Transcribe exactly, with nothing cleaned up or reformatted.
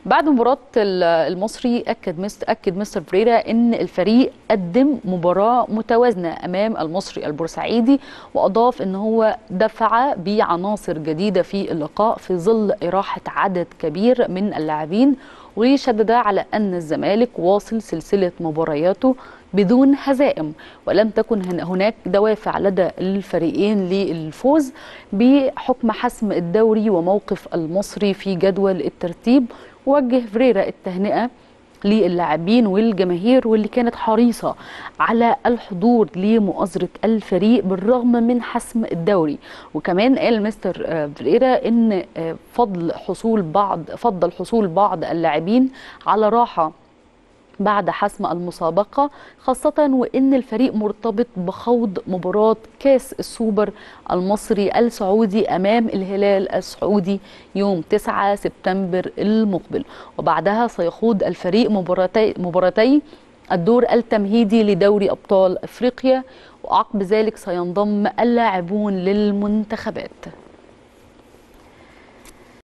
بعد مباراة المصري أكد مستر أكد مستر فريرا أن الفريق قدم مباراة متوازنة أمام المصري البورسعيدي، وأضاف أن هو دفع بعناصر جديدة في اللقاء في ظل إراحة عدد كبير من اللاعبين، وشدد على أن الزمالك واصل سلسلة مبارياته بدون هزائم، ولم تكن هناك دوافع لدى الفريقين للفوز بحكم حسم الدوري وموقف المصري في جدول الترتيب. وجه فريرا التهنئة للاعبين والجماهير واللي كانت حريصة على الحضور لمؤازرة الفريق بالرغم من حسم الدوري. وكمان قال مستر فريرا ان فضل حصول بعض فضل حصول بعض اللاعبين على راحة بعد حسم المسابقة، خاصة وإن الفريق مرتبط بخوض مباراة كاس السوبر المصري السعودي أمام الهلال السعودي يوم تسعة سبتمبر المقبل، وبعدها سيخوض الفريق مباراتي, مباراتي الدور التمهيدي لدوري أبطال أفريقيا، وعقب ذلك سينضم اللاعبون للمنتخبات.